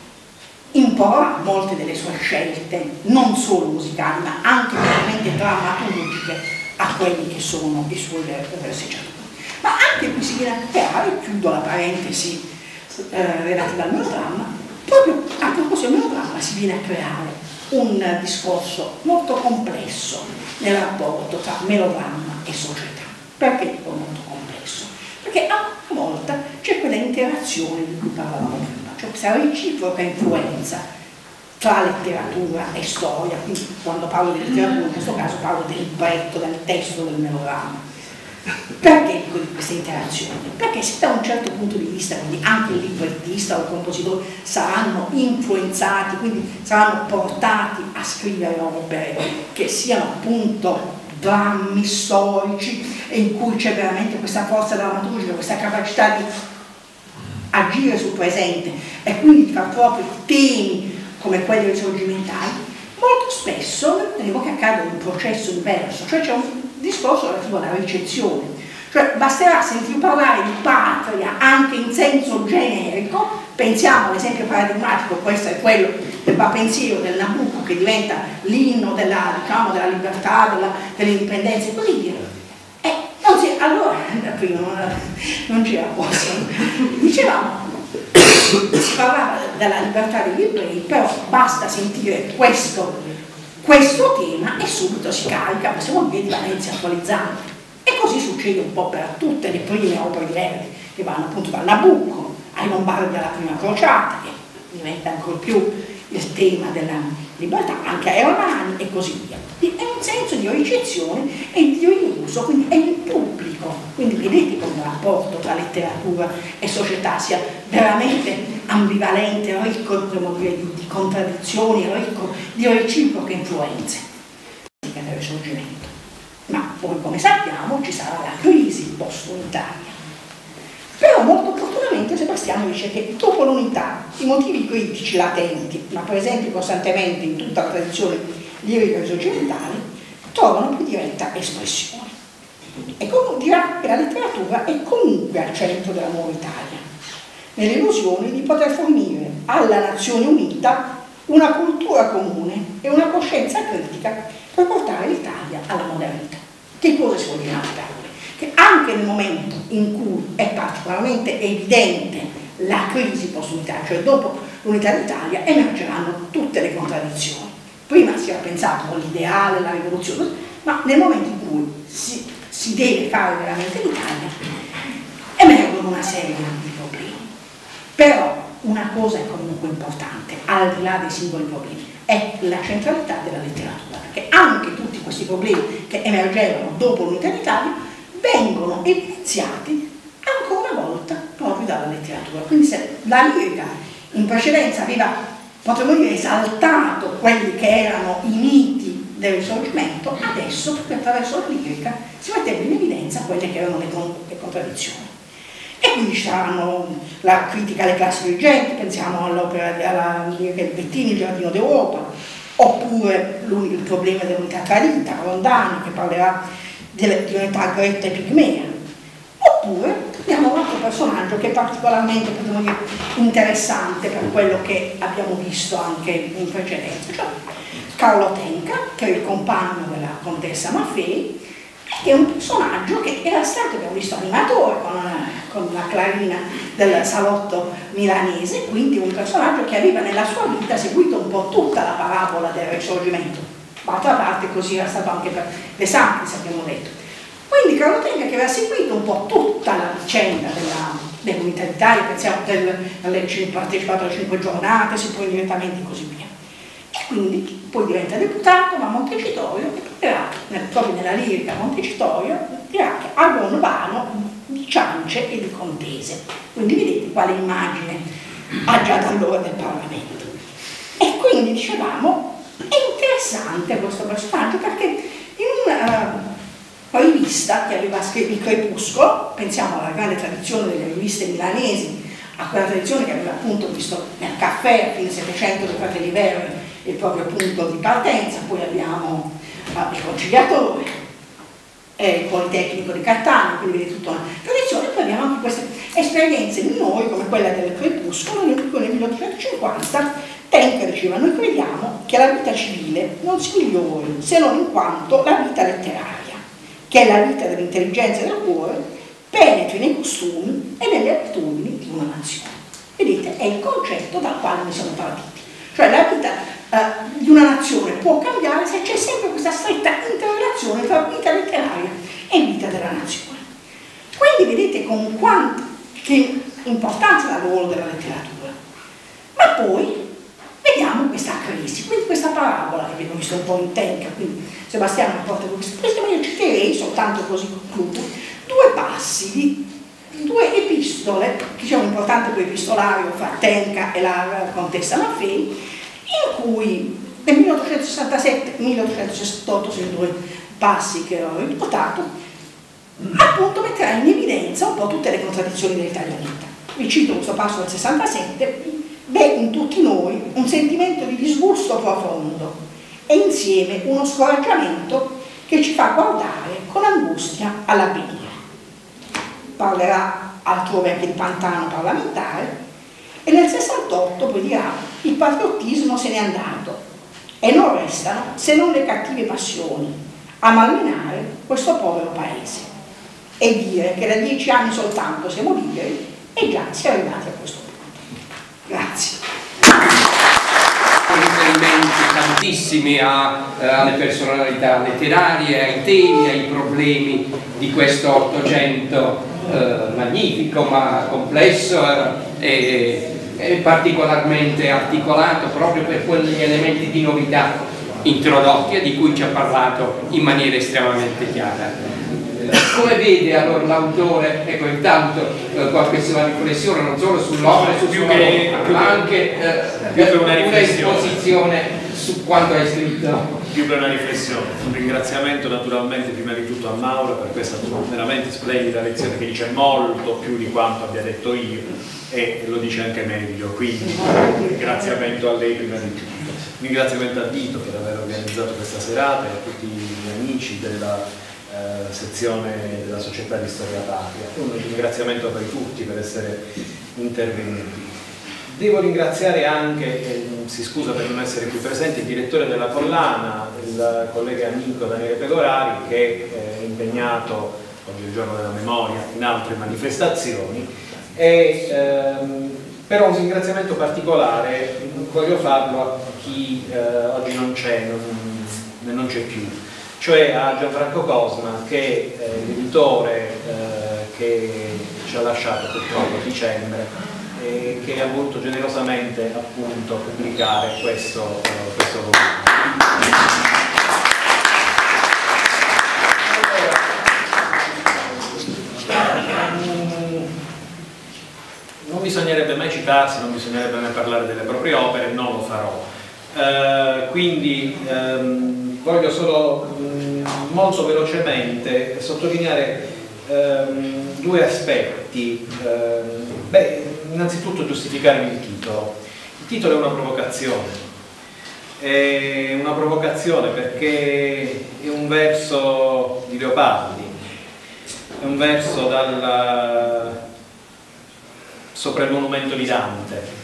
imporrà molte delle sue scelte, non solo musicali, ma anche veramente drammaturgiche a quelli che sono i suoi verseggiatori. Ma anche qui si viene a creare, chiudo la parentesi eh, relativa al melodramma, proprio a proposito del melodramma si viene a creare un discorso molto complesso nel rapporto tra melodramma e società. Perché dico molto complesso? Perché a volte c'è quella interazione di cui parlavamo prima, cioè questa reciproca influenza tra letteratura e storia. Quindi quando parlo di letteratura in questo caso parlo del libretto, del testo del melodramma. Perché dico di queste interazioni? Perché se da un certo punto di vista, quindi anche il librettista o il compositore saranno influenzati, quindi saranno portati a scrivere opere che siano appunto drammi storici e in cui c'è veramente questa forza drammaturgica, questa capacità di agire sul presente e quindi di far proprio temi come quelli risorgimentali, molto spesso noi vedremo che accade un processo inverso, cioè c'è un discorso relativo alla ricezione, cioè basterà sentir parlare di patria anche in senso generico. Pensiamo all'esempio paradigmatico, questo è quello del va pensiero del Nabucco, che diventa l'inno della, diciamo, della libertà, dell'indipendenza e così via. E non si, allora, prima non, non c'era posto, dicevamo, si parlava della libertà degli ebrei, però basta sentire questo questo tema e subito si carica, possiamo dire, di valenze attualizzanti. E così succede un po' per tutte le prime opere di Verdi, che vanno appunto dal Nabucco ai Lombardi alla prima crociata, che diventa ancora più il tema della libertà, anche ai Romani e così via. È un senso di ricezione e di riuso, quindi è il pubblico. Quindi vedete come il rapporto tra letteratura e società sia veramente ambivalente, ricco dire, di, di contraddizioni, ricco di reciproche influenze del risorgimento. Ma poi, come sappiamo, ci sarà la crisi post-unitaria. Però molto opportunamente Sebastiano dice che dopo l'unità i motivi critici latenti, ma presenti costantemente in tutta la tradizione lirica risorgimentale, trovano più diretta espressione. E dirà che la letteratura è comunque al centro della nuova Italia, nell'illusione di poter fornire alla nazione unita una cultura comune e una coscienza critica per portare l'Italia alla modernità. Che cosa si vuol dire? Che anche nel momento in cui è particolarmente evidente la crisi post-unitaria, cioè dopo l'unità d'Italia, emergeranno tutte le contraddizioni. Prima si era pensato all'ideale, alla rivoluzione, ma nel momento in cui si, si deve fare veramente l'Italia, emergono una serie di problemi. Però una cosa è comunque importante, al di là dei singoli problemi, è la centralità della letteratura, perché anche tutti questi problemi che emergevano dopo l'unità d'Italia vengono evidenziati ancora una volta proprio dalla letteratura. Quindi se la lirica in precedenza aveva, potremmo dire, esaltato quelli che erano i miti del Risorgimento, adesso proprio attraverso la lirica si metteva in evidenza quelle che erano le, con le contraddizioni. E quindi ci saranno la critica alle classi dirigenti, pensiamo all'opera alla lirica di Bettini, Il giardino d'Europa, oppure il problema dell'unità tradita, Rondani, che parlerà di unità gretta e pigmea, oppure abbiamo un altro personaggio che è particolarmente, potremmo dire, interessante per quello che abbiamo visto anche in precedenza, cioè Carlo Tenca, che è il compagno della contessa Maffei, che è un personaggio che era stato, abbiamo visto, animatore con, con la clarina del salotto milanese, quindi un personaggio che aveva nella sua vita seguito un po' tutta la parabola del Risorgimento. D'altra parte così era stato anche per De Sanctis, abbiamo detto. Quindi Carlo Tenca, che aveva seguito un po' tutta la vicenda dell'unità d'Italia, pensiamo che ha partecipato alle cinque giornate, si pone direttamente così via. E quindi poi diventa deputato, va a Montecitorio e dirà, proprio nella lirica Montecitorio, dirà che a buon vano di ciance e di contese. Quindi vedete quale immagine ha già da allora del Parlamento. E quindi dicevamo, è interessante questo personaggio perché in una uh, rivista che aveva scritto Il Crepuscolo, pensiamo alla grande tradizione delle riviste milanesi, a quella tradizione che aveva appunto visto nel caffè a fine Settecento dei Fratelli Verri il proprio punto di partenza, poi abbiamo uh, il Conciliatore, eh, il Politecnico di Catania, quindi vedete tutta una tradizione, poi abbiamo anche queste esperienze minori come quella del Crepuscolo, in cui nel milleottocentocinquanta Tenca diceva: noi crediamo che la vita civile non si migliori se non in quanto la vita letteraria, che è la vita dell'intelligenza e del cuore, penetri nei costumi e nelle abitudini di una nazione. Vedete, è il concetto dal quale mi sono partiti. Cioè la vita uh, di una nazione può cambiare se c'è sempre questa stretta interrelazione tra vita letteraria e vita della nazione. Quindi vedete con quanta che importanza dà il ruolo della letteratura. Ma poi vediamo questa crisi, quindi questa parabola che abbiamo visto un po' in Tenca, quindi Sebastiano porta questa crisi, ma io citerei, soltanto così concludo, due passi di due epistole, che sono importanti per l'epistolario fra Tenca e la contessa Maffei, in cui nel milleottocentosessantasette milleottocentosessantotto sono i due passi che ho riportato, appunto metterà in evidenza un po' tutte le contraddizioni dell'italianità. Vi cito questo passo del sessantasette: beh, in tutti noi un sentimento di disgusto profondo e insieme uno scoraggiamento che ci fa guardare con angustia all'avvenire. Parlerà altrove anche di pantano parlamentare, e nel sessantotto poi dirà: il patriottismo se n'è andato e non restano se non le cattive passioni a malmenare questo povero paese, e dire che da dieci anni soltanto siamo liberi e già si è arrivati a questo punto. Grazie. Riferimenti tantissimi a, eh, alle personalità letterarie, ai temi, ai problemi di questo Ottocento eh, magnifico ma complesso eh, e, e particolarmente articolato proprio per quegli elementi di novità introdotti e di cui ci ha parlato in maniera estremamente chiara. Come vede allora l'autore, ecco intanto eh, qualche sua riflessione non solo sull'opera no, su più che, ma più anche eh, più che una, una esposizione su quanto hai scritto. Più che una riflessione, un ringraziamento naturalmente prima di tutto a Maura per questa veramente splendida lezione che dice molto più di quanto abbia detto io e lo dice anche meglio, quindi un ringraziamento a lei prima di tutto. Un ringraziamento a Vito per aver organizzato questa serata e a tutti gli amici della Eh, sezione della Società di Storia Patria. Un ringraziamento a voi tutti per essere intervenuti. Devo ringraziare anche, eh, si scusa per non essere qui presente, il direttore della collana, il collega amico Daniele Pegorari, che è impegnato oggi è il giorno della memoria in altre manifestazioni, e ehm, però un ringraziamento particolare voglio farlo a chi eh, oggi non c'è, non, non c'è più, cioè a Gianfranco Cosma, che è l'editore eh, che ci ha lasciato purtroppo a dicembre e che ha voluto generosamente appunto pubblicare questo, uh, questo volume. Non bisognerebbe mai citarsi, non bisognerebbe mai parlare delle proprie opere, non lo farò. Uh, quindi um, voglio solo um, molto velocemente sottolineare um, due aspetti. Um, beh, innanzitutto giustificare il titolo. Il titolo è una provocazione. È una provocazione perché è un verso di Leopardi, è un verso dal, sopra il monumento di Dante.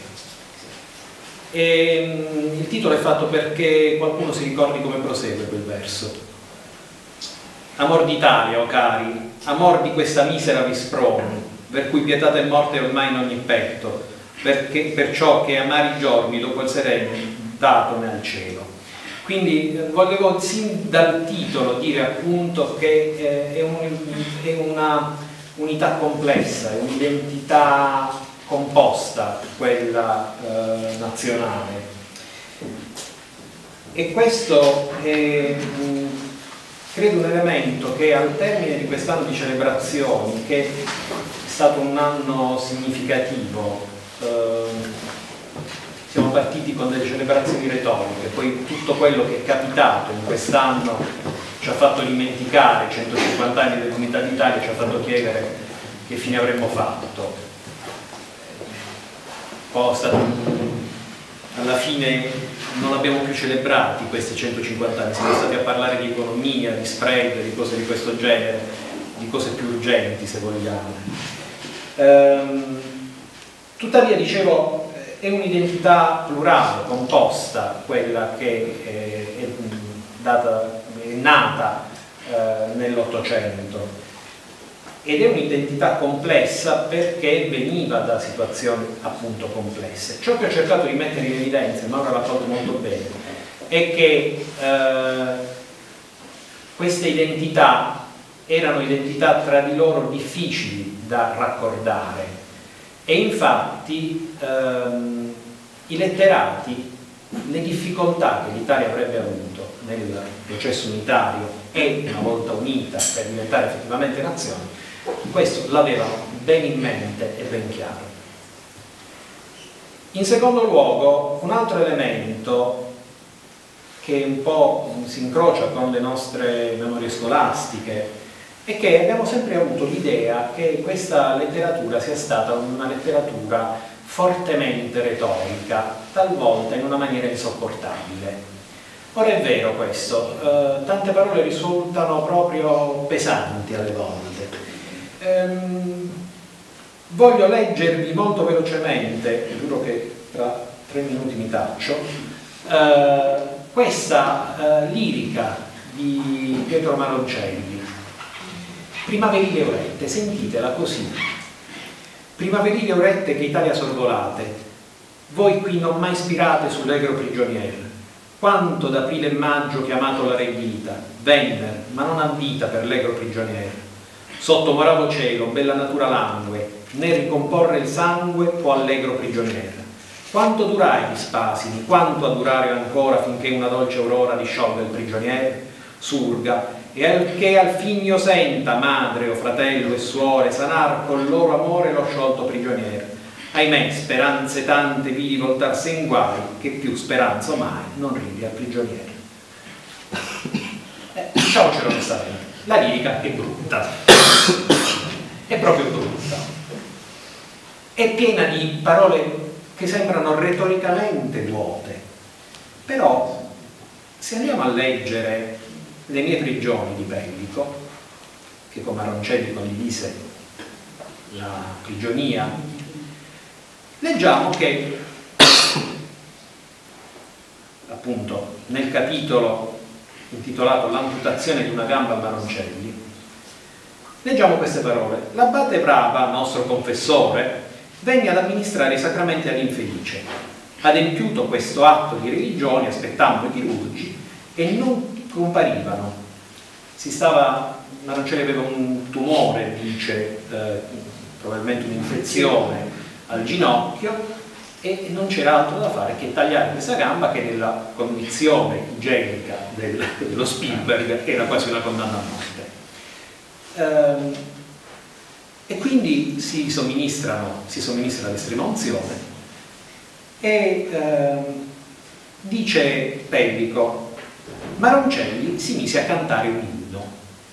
E il titolo è fatto perché qualcuno si ricordi come prosegue quel verso. Amor d'Italia, o cari, amor di questa misera visproni, per cui pietà e morte ormai in ogni petto, perché, perciò che amari giorni dopo il sereno datone al cielo. Quindi eh, volevo sin dal titolo dire appunto che eh, è, un, è una unità complessa, è un'identità composta, quella eh, nazionale, e questo è mh, credo un elemento che al termine di quest'anno di celebrazioni, che è stato un anno significativo, eh, siamo partiti con delle celebrazioni retoriche, poi tutto quello che è capitato in quest'anno ci ha fatto dimenticare i centocinquanta anni dell'Unità d'Italia, ci ha fatto chiedere che fine avremmo fatto. Poi alla fine non abbiamo più celebrati questi centocinquanta anni, siamo stati a parlare di economia, di spread, di cose di questo genere, di cose più urgenti se vogliamo. Ehm, tuttavia, dicevo, è un'identità plurale, composta, quella che è, è, data, è nata eh, nell'Ottocento. Ed è un'identità complessa perché veniva da situazioni appunto complesse. Ciò che ho cercato di mettere in evidenza, Maura l'ha fatto molto bene, è che eh, queste identità erano identità tra di loro difficili da raccordare, e infatti ehm, i letterati, le difficoltà che l'Italia avrebbe avuto nel processo unitario e una volta unita per diventare effettivamente nazione, questo l'avevano ben in mente e ben chiaro. In secondo luogo, un altro elemento che un po' si incrocia con le nostre memorie scolastiche è che abbiamo sempre avuto l'idea che questa letteratura sia stata una letteratura fortemente retorica, talvolta in una maniera insopportabile. Ora è vero questo, eh, tante parole risultano proprio pesanti alle volte. Ehm, voglio leggervi molto velocemente, giuro che tra tre minuti mi taccio, eh, questa eh, lirica di Pietro Maroncelli, Primaverile Aurette, sentitela così. Primaverile Aurette che Italia sorvolate, voi qui non mai spirate sull'egro prigioniero, quanto d'aprile e maggio chiamato la re vita, venner, ma non a vita per l'egro prigioniero. Sotto moravo cielo, bella natura langue, né ricomporre il sangue può allegro prigioniero. Quanto durai gli spasimi, quanto a durare ancora finché una dolce aurora disciolga il prigioniero? Surga, e al che al figlio senta, madre o fratello e suore, sanar col loro amore lo sciolto prigioniero. Ahimè, speranze tante vidi voltarsi in guai, che più speranza mai non ridi al prigioniero. Eh, diciamocelo onestamente, la lirica è brutta, è proprio brutta, è piena di parole che sembrano retoricamente vuote, però se andiamo a leggere Le mie prigioni di Pellico, che con Maroncelli condivise la prigionia, leggiamo che appunto nel capitolo intitolato L'amputazione di una gamba a Maroncelli leggiamo queste parole: l'abate Brava, nostro confessore, venne ad amministrare i sacramenti all'infelice. Adempiuto questo atto di religione, aspettando i chirurgi e non comparivano. Si stava, Maroncelli aveva un tumore, dice, eh, probabilmente un'infezione al ginocchio, e non c'era altro da fare che tagliare questa gamba che nella condizione igienica del, dello Spielberg era quasi una condanna a morte. Ehm, e quindi si somministrano, si somministra l'estrema unzione e ehm, dice Pellico, Maroncelli si mise a cantare un inno.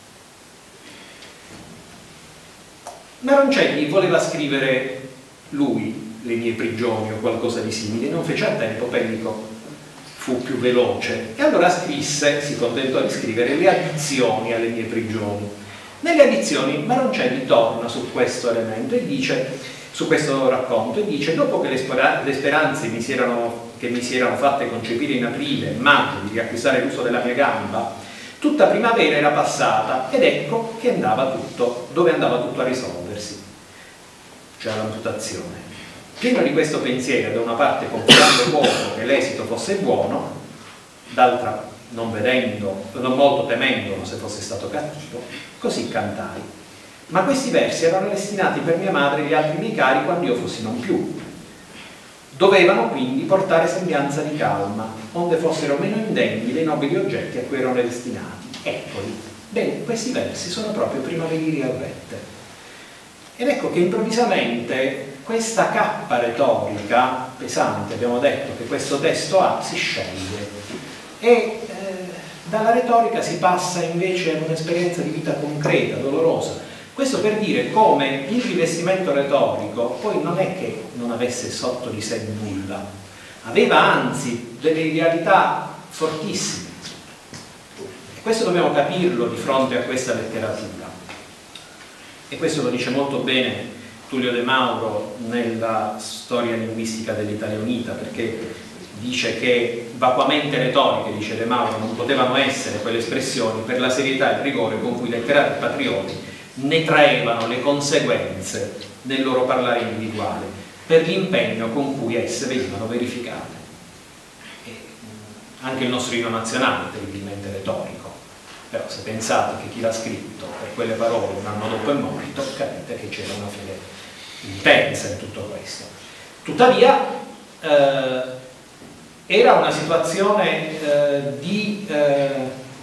Maroncelli voleva scrivere lui Le mie prigioni o qualcosa di simile, non fece a tempo, Pellico fu più veloce e allora scrisse, si contentò di scrivere le addizioni alle mie prigioni. Nelle addizioni Maroncelli torna su questo elemento e dice, su questo racconto, e dice: dopo che le, spera le speranze mi si erano, che mi si erano fatte concepire in aprile e maggio di riacquistare l'uso della mia gamba, tutta primavera era passata ed ecco che andava tutto, dove andava tutto a risolversi, cioè l'amputazione. Pieno di questo pensiero, da una parte confidando poco che l'esito fosse buono, d'altra non vedendo, non molto temendolo se fosse stato cattivo, così cantai. Ma questi versi erano destinati per mia madre e gli altri miei cari quando io fossi non più. Dovevano quindi portare sembianza di calma, onde fossero meno indegni dei nobili oggetti a cui erano destinati. Eccoli. Bene, questi versi sono proprio primaverili al rette. Ed ecco che improvvisamente questa cappa retorica pesante, abbiamo detto che questo testo ha, si scioglie e eh, dalla retorica si passa invece ad un'esperienza di vita concreta, dolorosa. Questo per dire come il rivestimento retorico poi non è che non avesse sotto di sé nulla, aveva anzi delle idealità fortissime. E questo dobbiamo capirlo di fronte a questa letteratura. E questo lo dice molto bene Tullio De Mauro nella storia linguistica dell'Italia Unita, perché dice che vacuamente retoriche, dice De Mauro, non potevano essere quelle espressioni per la serietà e il rigore con cui i letterati patrioti ne traevano le conseguenze nel loro parlare individuale, per l'impegno con cui esse venivano verificate. E anche il nostro inno nazionale è terribilmente retorico, però se pensate che chi l'ha scritto per quelle parole un anno dopo è morto, capite che c'era una fede intensa in tutto questo. Tuttavia eh, era una situazione eh, di eh,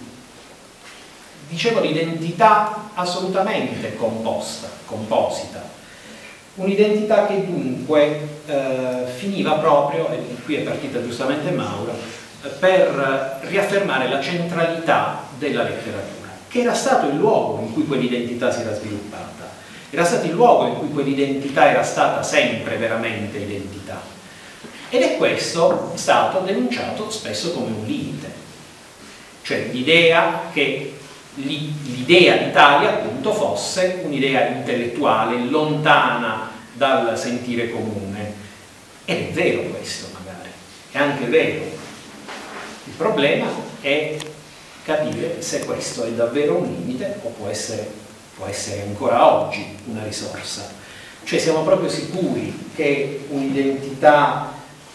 dicevo di identità assolutamente composta, composita, un'identità che dunque eh, finiva proprio, e qui è partita giustamente Maura, per riaffermare la centralità della letteratura, che era stato il luogo in cui quell'identità si era sviluppata. Era stato il luogo in cui quell'identità era stata sempre veramente identità. Ed è questo stato denunciato spesso come un limite. Cioè l'idea che l'idea d'Italia appunto fosse un'idea intellettuale, lontana dal sentire comune. Ed è vero questo magari, è anche vero. Il problema è capire se questo è davvero un limite o può essere può essere ancora oggi una risorsa. Cioè siamo proprio sicuri che un'identità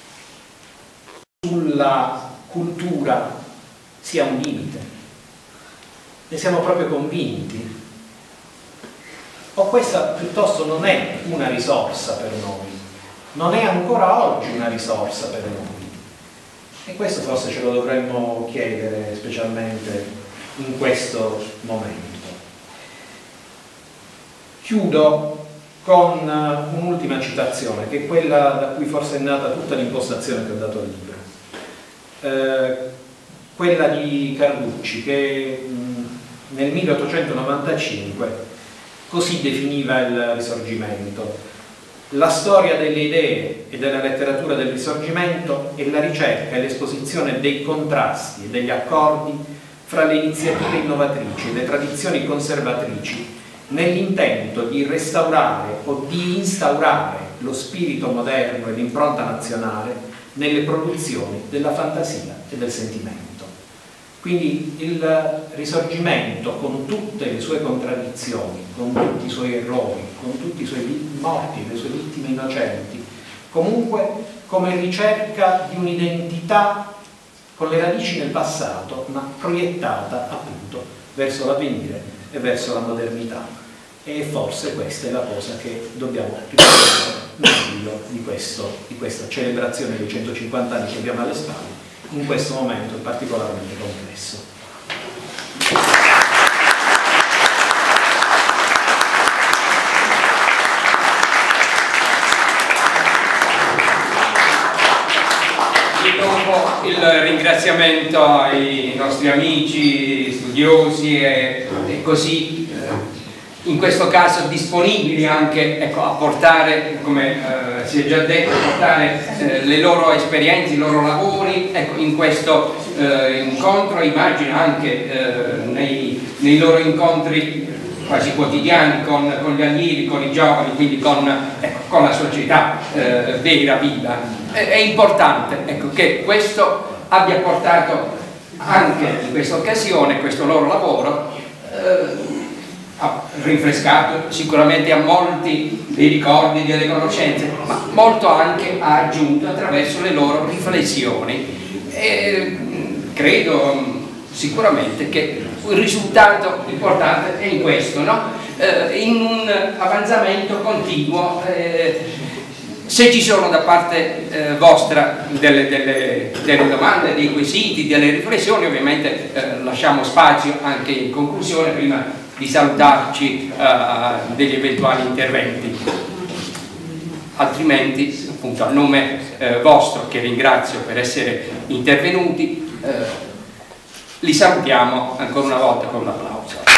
sulla cultura sia un limite? Ne siamo proprio convinti? O questa piuttosto non è una risorsa per noi? Non è ancora oggi una risorsa per noi? E questo forse ce lo dovremmo chiedere specialmente in questo momento. Chiudo con un'ultima citazione, che è quella da cui forse è nata tutta l'impostazione che ho dato al libro. Eh, quella di Carducci, che mh, nel milleottocentonovantacinque così definiva il Risorgimento. La storia delle idee e della letteratura del Risorgimento è la ricerca e l'esposizione dei contrasti e degli accordi fra le iniziative innovatrici e le tradizioni conservatrici nell'intento di restaurare o di instaurare lo spirito moderno e l'impronta nazionale nelle produzioni della fantasia e del sentimento. Quindi il Risorgimento, con tutte le sue contraddizioni, con tutti i suoi errori, con tutti i suoi morti, le sue vittime innocenti, comunque come ricerca di un'identità con le radici nel passato, ma proiettata appunto verso l'avvenire e verso la modernità. E forse questa è la cosa che dobbiamo ricordare meglio di, questo, di questa celebrazione dei centocinquanta anni che abbiamo alle spalle, in questo momento particolarmente complesso. Il ringraziamento ai nostri amici studiosi e, e così eh, in questo caso disponibili anche, ecco, a portare, come eh, si è già detto, a portare eh, le loro esperienze, i loro lavori, ecco, in questo eh, incontro. Immagino anche eh, nei, nei loro incontri quasi quotidiani con, con gli allievi, con i giovani, quindi con, ecco, con la società eh, vera, viva. È, è importante, ecco, che questo abbia portato anche in questa occasione, questo loro lavoro, eh, ha rinfrescato sicuramente a molti dei ricordi, delle conoscenze, ma molto anche ha aggiunto attraverso le loro riflessioni. E credo sicuramente che il risultato importante è in questo, no? Eh, in un avanzamento continuo. Eh, se ci sono da parte eh, vostra delle, delle, delle domande, dei quesiti, delle riflessioni, ovviamente eh, lasciamo spazio anche in conclusione, prima di salutarci eh, degli eventuali interventi. Altrimenti, appunto, a nome eh, vostro, che ringrazio per essere intervenuti, eh, li salutiamo ancora una volta con un applauso.